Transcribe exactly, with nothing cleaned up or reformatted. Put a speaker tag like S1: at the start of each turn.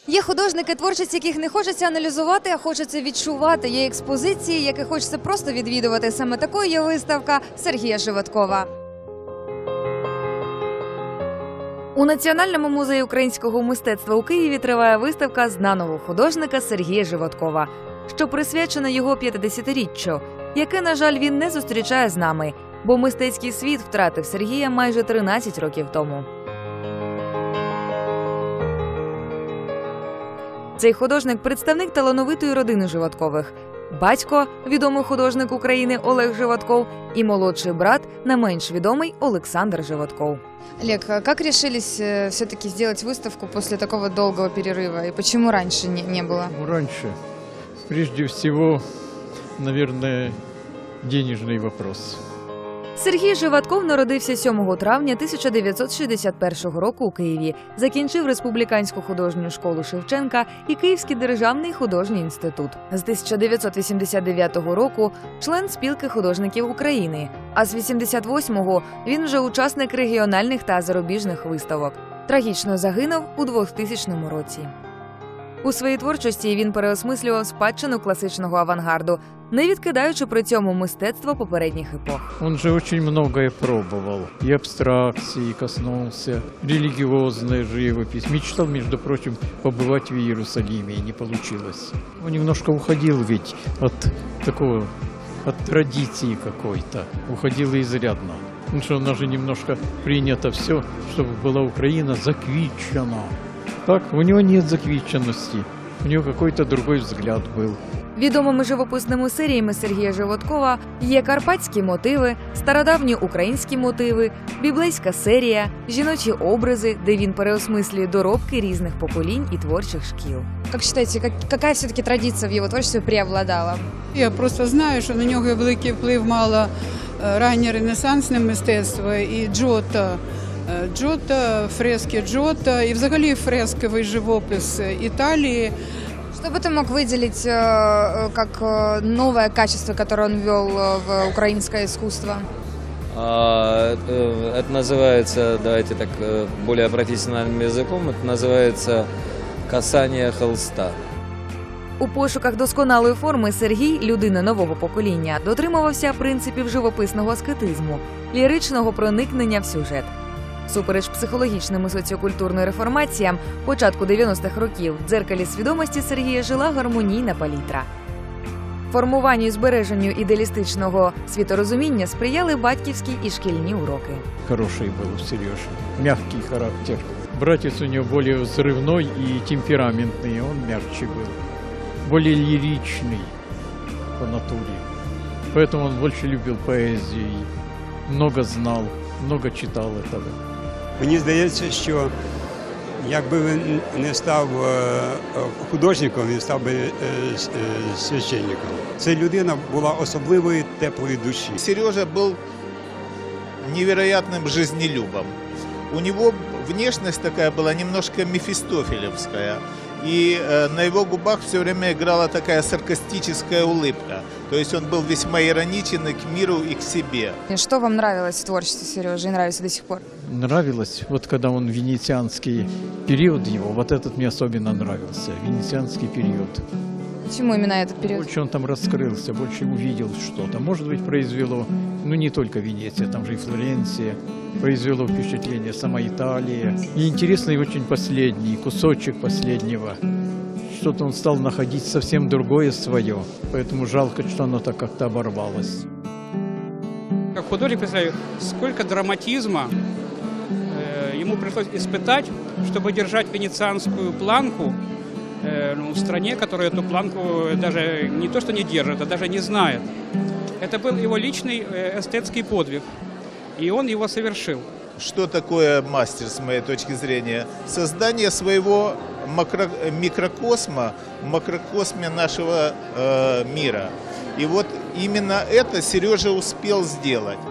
S1: Є художники, творчість яких не хочеться аналізувати, а хочеться відчувати. Є експозиції, які хочеться просто відвідувати. Саме такою є виставка Сергія Животкова. У Національному музеї українського мистецтва у Києві триває виставка знаного художника Сергія Животкова, що присвячена його п'ятдесятиріччю, яке, на жаль, він не зустрічає з нами, бо мистецький світ втратив Сергія майже тринадцять років тому. Цей художник – представник талановитої родини Животкових. Батько – відомий художник України Олег Животков і молодший брат, не менш відомий Олександр Животков.
S2: Олег, как решились все-таки сделать выставку после такого долгого перерыва? И почему раньше не, не было?
S3: Раньше, прежде всего, наверное, денежный вопрос.
S1: Сергій Животков народився сьомого травня тисяча дев'ятсот шістдесят першого року у Києві. Закінчив Республіканську художню школу Шевченка і Київський державний художній інститут. З тисяча дев'ятсот вісімдесят дев'ятого року член Спілки художників України, а з вісімдесят восьмого він вже учасник регіональних та зарубіжних виставок. Трагічно загинув у двохтисячному році. У своїй творчості він переосмислював спадщину класичного авангарду, не відкидаючи при цьому мистецтво попередніх епох.
S3: Он же очень многое пробовал. И абстракции коснулся, религиозная живопись. Мечтал, между прочим, побывать в Иерусалиме, и не получилось. Он немножко уходил ведь от такого, от традиции какой-то. Уходил изрядно. Потому что у нас же немножко принято все, чтобы была Украина заквичена. Так, у него нет заквиченности. У него какой-то другой взгляд был.
S1: Відомими живописними серіями Сергія Животкова є карпатські мотиви, стародавні українські мотиви, біблейська серія, жіночі образи, де він переосмислює доробки різних поколінь і творчих шкіл.
S2: Как считаете, как, какая все-таки традиция в его творчестве преобладала?
S4: Я просто знаю, що на нього великий вплив мало раннє ренесансне мистецтво і Джотто. Джотто, фрески Джотто і взагалі фресковий живопис Італії.
S2: Что бы ты мог выделить как новое качество, которое он ввел в украинское искусство?
S5: А, это называется, давайте так более профессиональным языком, это называется касание холста.
S1: У пошуках досконалої форми Сергій, людина нового покоління, дотримувався принципів живописного аскетизму, ліричного проникнення в сюжет. Супереч психологічним і соціокультурним реформаціям початку дев'яностих років в дзеркалі свідомості Сергія жила гармонійна палітра. Формуванню і збереженню ідеалістичного світорозуміння сприяли батьківські і шкільні уроки.
S3: Хороший был у Сережи, мягкий характер. Братец у него более взрывной и темпераментный, он мягче был. Более лиричный по натуре. Поэтому он больше любил поэзию, много знал, много читал этого.
S6: Мені здається, що якби він не став художником, він став би священником. Ця людина була особливої теплої душі.
S7: Сережа был невероятным жизнелюбом. У него внешность такая была немножко мефистофелевская. И э, на его губах все время играла такая саркастическая улыбка. То есть он был весьма ироничен и к миру, и к себе.
S2: Что вам нравилось в творчестве Сережи и нравится до сих пор?
S3: Нравилось, вот когда он венецианский период его, вот этот мне особенно нравился, венецианский период.
S2: Почему именно этот период?
S3: Больше он там раскрылся, больше увидел что-то. Может быть, произвело, ну не только Венеция, там же и Флоренция, произвело впечатление сама Италия. И интересный очень последний, кусочек последнего. Что-то он стал находить совсем другое свое, поэтому жалко, что оно так как-то оборвалось.
S8: Как художник, представляю, сколько драматизма э, ему пришлось испытать, чтобы держать венецианскую планку э, ну, в стране, которая эту планку даже не то что не держит, а даже не знает. Это был его личный э, эстетский подвиг, и он его совершил.
S7: Что такое мастер, с моей точки зрения? Создание своего макро, микрокосма, макрокосме нашего э, мира. И вот именно это Сережа успел сделать.